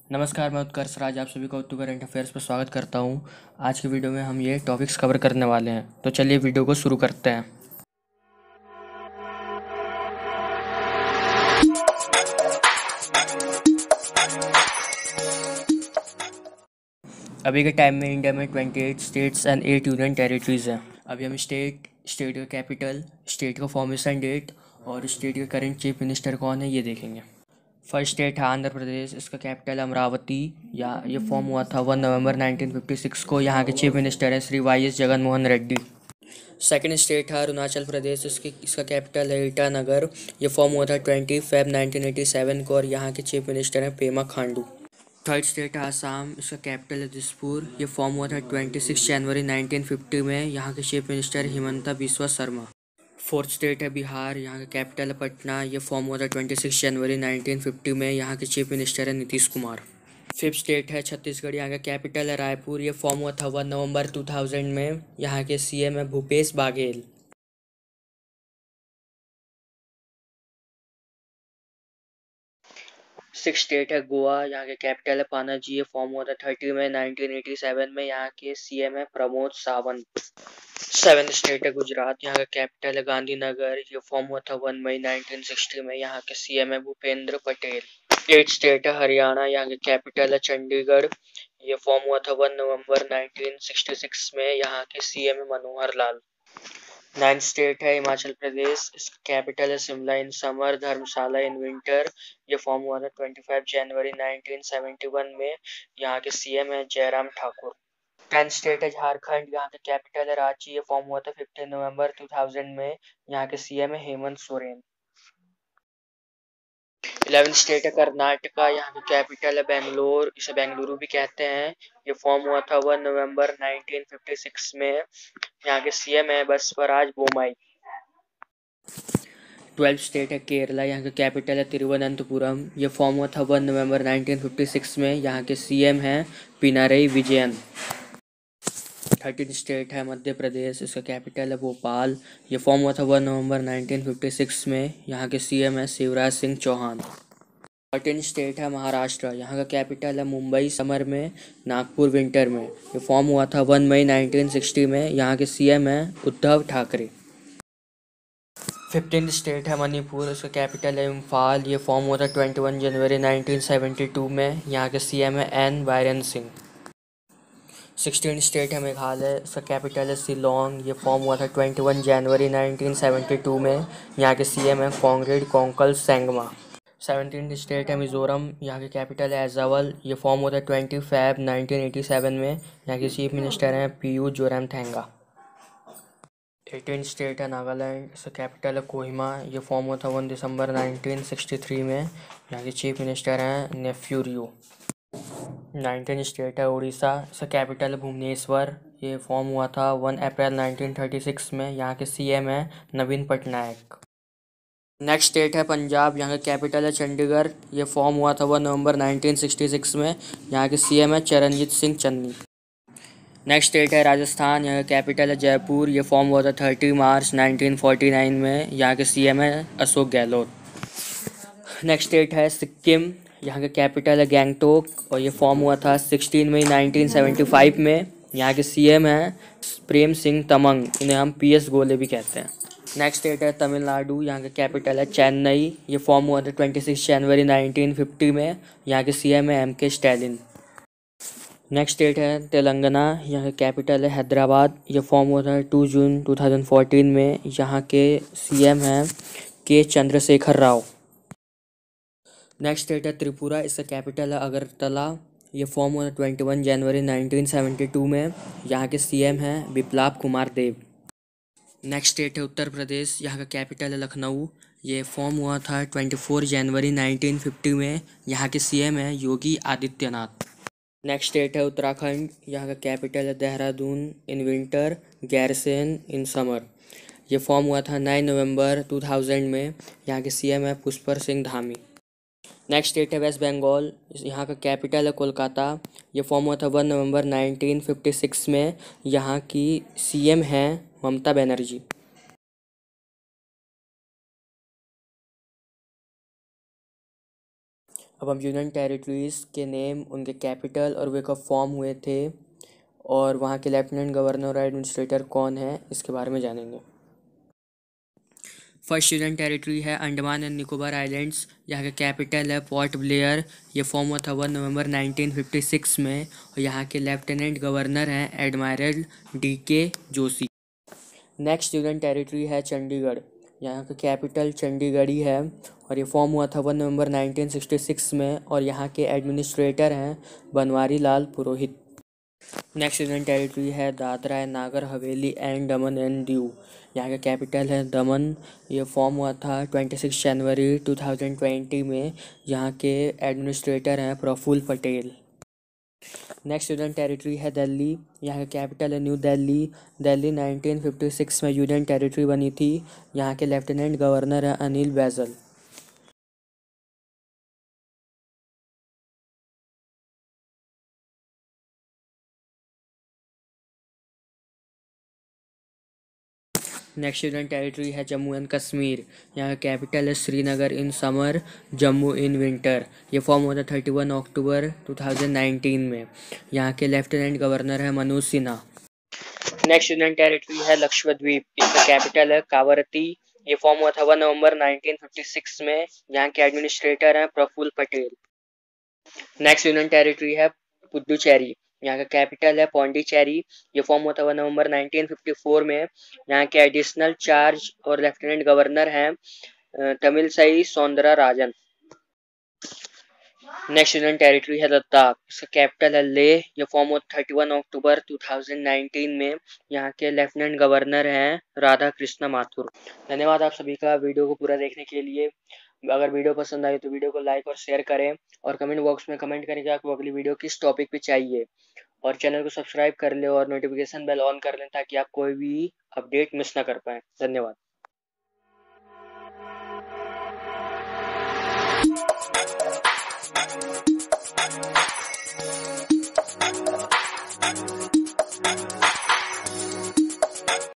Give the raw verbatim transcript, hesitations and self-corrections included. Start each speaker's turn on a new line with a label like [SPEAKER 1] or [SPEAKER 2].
[SPEAKER 1] नमस्कार, मैं उत्कर्ष राज आप सभी का उत्तु करंट अफेयर्स पर स्वागत करता हूं। आज की वीडियो में हम ये टॉपिक्स कवर करने वाले हैं, तो चलिए वीडियो को शुरू करते हैं। अभी के टाइम में इंडिया में अट्ठाईस states and eight union territories हैं। अभी हम स्टेट स्टेट का कैपिटल, स्टेट का फॉर्मेशन डेट और स्टेट के करंट चीफ मिनिस्टर कौन है ये देखेंगे। फर्स्ट स्टेट है आंध्र प्रदेश, इसका कैपिटल अमरावती। या ये फॉर्म हुआ था one November nineteen fifty six को। यहाँ के चीफ मिनिस्टर हैं Shri Y S Jaganmohan Reddy. Second state है अरुणाचल प्रदेश, इसकी इसका कैपिटल है ईटानगर। ये फॉर्म हुआ था twenty Feb nineteen eighty seven को और यहाँ के चीफ मिनिस्टर हैं पेमा खांडू। थर्ड स्टेट है आसाम, इसका कैपिटल है दिसपुर। ये फॉर्म हुआ था twenty six January nineteen fifty में। यहाँ के chief minister Himanta Biswa Sarma. Fourth state है बिहार, यहाँ का कैपिटल है पटना। ये फॉर्म हुआ था twenty six January nineteen fifty में। यहाँ के चीफ मिनिस्टर है नीतीश कुमार। फिफ्थ स्टेट है छत्तीसगढ़, यहाँ का कैपिटल है रायपुर। ये फॉर्म हुआ था वन नवंबर टू थाउजेंड में। यहाँ के सीएम है भूपेश बाघेल। सिक्स स्टेट है गोवा, यहाँ के कैपिटल है पणजी। ये फॉर्म हुआ था थर्टी में नाइनटीन एटी सेवन में। यहाँ के सीएम है प्रमोद सावंत। सेवन स्टेट है गुजरात, यहाँ का कैपिटल है गांधीनगर। ये फॉर्म हुआ था वन मई नाइनटीन सिक्सटी में। यहाँ के सीएम है भूपेंद्र पटेल। एट स्टेट है हरियाणा, यहाँ के कैपिटल है चंडीगढ़। ये फॉर्म हुआ था one November nineteen sixty six में। यहाँ के सीएम है मनोहर लाल। नाइन्थ स्टेट है हिमाचल प्रदेश, इसका कैपिटल है Shimla in summer, Dharamshala in winter. ये फॉर्म हुआ था twenty five January nineteen seventy one में। यहाँ के सीएम है जयराम ठाकुर। टेंथ स्टेट है झारखंड, यहाँ का कैपिटल है रांची। ये फॉर्म हुआ था फिफ्टीन नवंबर टू थाउजेंड में। यहाँ के सीएम है हेमंत सोरेन। इलेवेंथ स्टेट है कर्नाटका, यहाँ का कैपिटल है बेंगलोर, इसे बेंगलुरु भी कहते हैं। ये फॉर्म हुआ था one November nineteen fifty six में। यहाँ के सीएम है बसवराज बोम्मई। ट्वेल्थ स्टेट है केरला, यहाँ का कैपिटल है तिरुवनंतपुरम। ये फॉर्म हुआ था one November nineteen fifty six में। यहाँ के सीएम हैं पिनारई विजयन। थर्टीन स्टेट है मध्य प्रदेश, इसका कैपिटल है भोपाल। ये फॉर्म हुआ था one November nineteen fifty six में। यहाँ के सीएम है शिवराज सिंह चौहान। फोर्टीन स्टेट है महाराष्ट्र, यहाँ का कैपिटल है मुंबई समर में, नागपुर विंटर में। ये फॉर्म हुआ था वन मई नाइनटीन सिक्सटी में। यहाँ के सीएम है उद्धव ठाकरे। फिफ्टीन स्टेट है मणिपुर, इसका कैपिटल है इम्फाल। ये फॉर्म हुआ था twenty one January nineteen seventy two में। यहाँ के सीएम है N Biren Singh. Sixteen state है मेघालय, इसका कैपिटल है शिलोंग। ये फॉर्म हुआ था twenty one January nineteen seventy two में। यहाँ के सीएम है कॉन्ग्रेड कोंकल सेंगमा। सेवनटीन स्टेट है मिजोरम, यहाँ के कैपिटल है एजावल। ये फॉर्म हुआ था twenty Feb nineteen eighty seven में। यहाँ के चीफ मिनिस्टर हैं पीयू जोरमथंगा। एटीन स्टेट है नागालैंड, इसका कैपिटल है कोहिमा। ये फॉर्म हुआ था one December nineteen sixty three में। यहाँ के चीफ मिनिस्टर हैं नेफ्यू रियो। नाइनटीन स्टेट है उड़ीसा, इसका कैपिटल है भुवनेश्वर। ये फॉर्म हुआ था one April nineteen thirty six में। यहाँ के सीएम है नवीन पटनायक। नेक्स्ट स्टेट है पंजाब, यहाँ का कैपिटल है चंडीगढ़। ये फॉर्म हुआ था one November nineteen sixty six में। यहाँ के सीएम है चरणजीत सिंह चन्नी। नेक्स्ट स्टेट है राजस्थान, यहाँ का कैपिटल है जयपुर। ये फॉर्म हुआ था thirty March nineteen forty nine में। यहाँ के सीएम है अशोक गहलोत। नेक्स्ट स्टेट है सिक्किम, यहाँ का कैपिटल है गैंगटोक और ये फॉर्म हुआ था sixteen May nineteen seventy five में। यहाँ के सीएम हैं प्रेम सिंह तमंग, इन्हें हम पी एस गोले भी कहते हैं। नेक्स्ट स्टेट है तमिलनाडु, यहाँ का कैपिटल है चेन्नई। ये फॉर्म हुआ था twenty six January nineteen fifty में। यहाँ के सीएम है एम के स्टैलिन। नेक्स्ट स्टेट है तेलंगाना, यहाँ का कैपिटल है हैदराबाद। ये फॉर्म हुआ था two June two thousand fourteen में। यहाँ के सीएम हैं के चंद्रशेखर राव। नेक्स्ट स्टेट है त्रिपुरा, इसका कैपिटल है अगरतला। ये फॉर्म हुआ था twenty one January nineteen seventy two में। यहाँ के सीएम हैं बिप्लाब कुमार देव। नेक्स्ट स्टेट है उत्तर प्रदेश, यहाँ का कैपिटल है लखनऊ। ये फॉर्म हुआ था twenty four January nineteen fifty में। यहाँ के सीएम हैं योगी आदित्यनाथ। नेक्स्ट स्टेट है उत्तराखंड, यहाँ का कैपिटल है Dehradun in winter, Gairsain in summer. ये फॉर्म हुआ था नाइन नवंबर टू थाउजेंड में। यहाँ के सीएम है पुष्कर सिंह धामी। नेक्स्ट स्टेट है वेस्ट बंगाल, यहाँ का कैपिटल है कोलकाता। ये फॉर्म हुआ था one November nineteen fifty six में। यहाँ की सीएम हैं ममता बनर्जी। अब हम यूनियन टेरिटरीज़ के नेम, उनके कैपिटल और वे कब फॉर्म हुए थे और वहाँ के लेफ्टिनेंट गवर्नर और एडमिनिस्ट्रेटर कौन है, इसके बारे में जानेंगे। फर्स्ट यूनियन टेरिटरी है अंडमान एंड निकोबार आइलैंड्स। यहाँ का कैपिटल है पोर्ट ब्लेयर। ये फॉर्म हुआ था one November nineteen fifty six में और यहाँ के लेफ्टिनेंट गवर्नर हैं admiral D K Joshi. Next union territory है चंडीगढ़। यहाँ का कैपिटल चंडीगढ़ ही है और ये फॉर्म हुआ था one November nineteen sixty six में और यहाँ के एडमिनिस्ट्रेटर हैं Banwari Lal Purohit. Next union territory है Dadra and Nagar Haveli and Daman and Diu. यहाँ का कैपिटल है दमन। ये फॉर्म हुआ था छब्बीस जनवरी टू थाउजेंड ट्वेंटी में। यहाँ के एडमिनिस्ट्रेटर हैं Praful Patel. Next union territory है दिल्ली। यहाँ का कैपिटल है new Delhi. Delhi nineteen fifty six में यूनियन टेरिटरी बनी थी। यहाँ के लेफ्टिनेंट गवर्नर हैं Anil Baijal. Next union territory है जम्मू एंड कश्मीर। यहाँ का कैपिटल है Srinagar in summer, Jammu in winter. ये फॉर्म हुआ था thirty one October two thousand nineteen में। यहाँ के लेफ्टिनेंट गवर्नर है Manoj Sinha. Next union territory है लक्षद्वीप। इसका कैपिटल है कावरती। ये फॉर्म हुआ था one November nineteen fifty six में। यहाँ के एडमिनिस्ट्रेटर हैं Praful Patel. Next union territory है पुडुचेरी। यहाँ का कैपिटल है पौंडीचेरी। ये फॉर्म हुआ था one November nineteen fifty four में। यहाँ के एडिशनल चार्ज और लेफ्टिनेंट गवर्नर हैं Tamilisai Soundararajan. Next union territory है लद्दाख। इसका कैपिटल है लेह। ये फॉर्म हुआ thirty one October two thousand nineteen में। यहाँ के लेफ्टिनेंट गवर्नर हैं राधा कृष्ण माथुर। धन्यवाद आप सभी का वीडियो को पूरा देखने के लिए। अगर वीडियो पसंद आई तो वीडियो को लाइक और शेयर करें और कमेंट बॉक्स में कमेंट करें कि आपको अगली वीडियो किस टॉपिक पे चाहिए और चैनल को सब्सक्राइब कर लें और नोटिफिकेशन बेल ऑन कर लें ताकि आप कोई भी अपडेट मिस ना कर पाएँ। धन्यवाद।